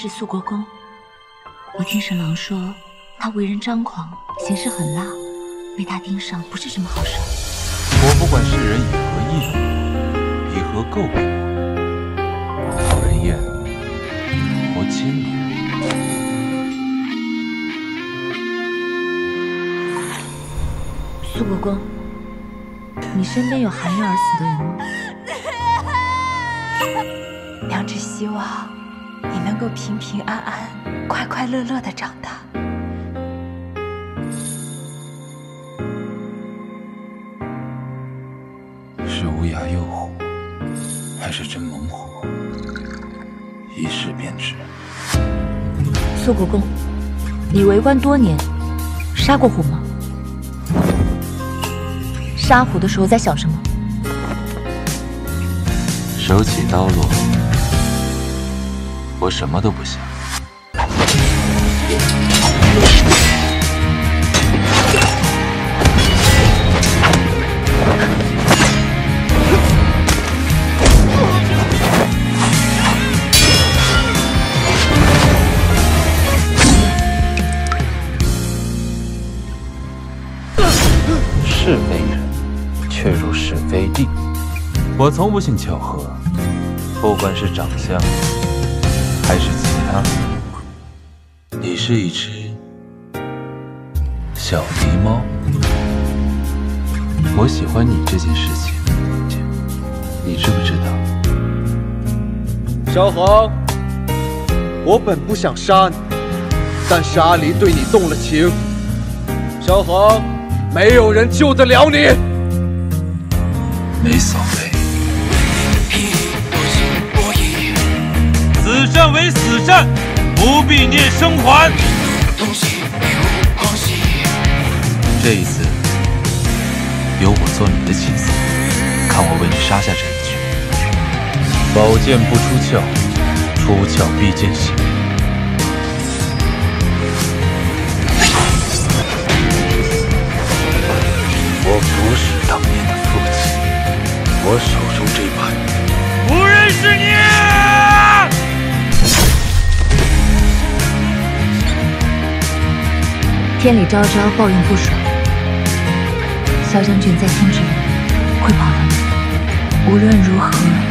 是肃国公。我听沈郎说，他为人张狂，行事狠辣，被他盯上不是什么好事。 我不管世人以何议论，以何诟病我，讨人厌，我亲你。 肃国公，你身边有含冤而死的人吗？ 娘只希望你能够平平安安、快快乐乐的长大。 是乌鸦诱虎，还是真猛虎？一试便知。 肃国公，你为官多年，杀过虎吗？杀虎的时候在想什么？ 手起刀落，我什么都不想。是非人，却入是非地。我从不信巧合，不管是长相还是其他。你是一只小狸猫，我喜欢你这件事情，你知不知道？ 萧恒，我本不想杀你，但是阿离对你动了情。萧恒，没有人救得了你。 没所谓。 死战为死战，不必念生还。 这一次，由我做你的妻子，看我为你杀下这一局。宝剑不出鞘，出鞘必见血。我不是当年的父亲，我手中这把不认识你。 天理昭昭，报应不爽。萧将军在天之灵会保佑你，无论如何